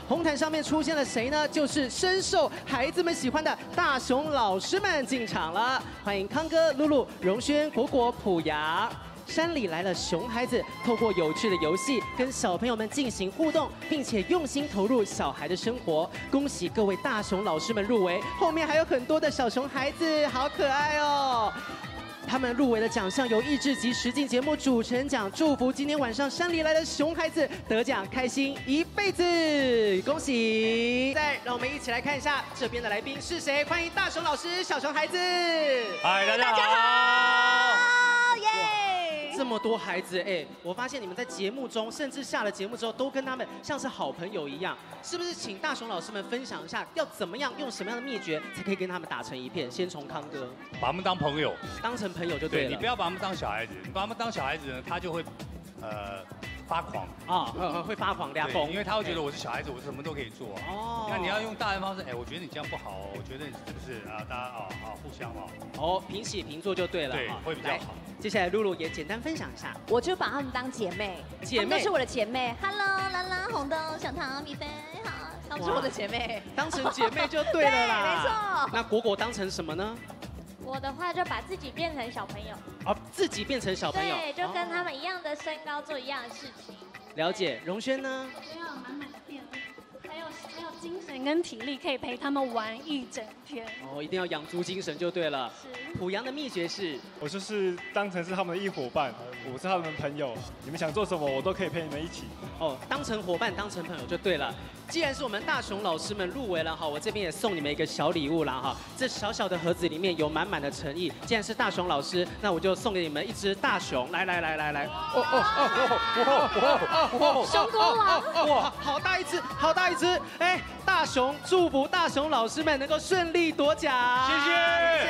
红毯上面出现了谁呢？就是深受孩子们喜欢的大熊老师们进场了，欢迎康哥、露露、荣轩、果果、普阳。山里来了熊孩子，透过有趣的游戏跟小朋友们进行互动，并且用心投入小孩的生活。恭喜各位大熊老师们入围，后面还有很多的小熊孩子，好可爱哦！他们入围的奖项由益智及实境节目主持人奖，祝福今天晚上山里来的熊孩子得奖开心一辈子，恭喜！再让我们一起来看一下这边的来宾是谁，欢迎大熊老师、小熊孩子。 嗨，大家好。 大家好，耶！ 这么多孩子，我发现你们在节目中，甚至下了节目之后，都跟他们像是好朋友一样，是不是？请大熊老师们分享一下，要怎么样用什么样的秘诀，才可以跟他们打成一片？先从康哥， 把他们当朋友， 当成朋友就对了。 你不要把他们当小孩子，你把他们当小孩子呢，他就会发狂啊，会发狂俩疯， 因为他会觉得我是小孩子，我什么都可以做。哦，那你要用大人方式，我觉得你这样不好哦，我觉得你是不是啊？大家互相平起平坐就对了， 对，会比较好。 接下来露露也简单分享一下， 我就把她们当姐妹，她们都是我的姐妹。Hello， 兰兰、红豆、小糖、米菲，好，她们是我的姐妹， 当成姐妹就对了啦。 对，没错。 那果果当成什么呢？ 我的话就把自己变成小朋友， 自己变成小朋友， 对，就跟他们一样的身高做一样的事情。 了解。荣轩呢？ 我要有满满的电力，还有精神跟体力，可以陪他们玩一整天。 一定要养足精神就对了。是。普阳的秘诀是， 我就是当成是他们的一伙伴，我是他们的朋友，你们想做什么，我都可以陪你们一起。 当成伙伴，当成朋友就对了。既然是我们大熊老师们入围了哈，我这边也送你们一个小礼物啦哈。这小小的盒子里面有满满的诚意。既然是大熊老师，那我就送给你们一只大熊。来， 熊国王， 哇，好大一只，好大一只！大熊祝福大熊老师们能够顺利夺奖， 谢谢。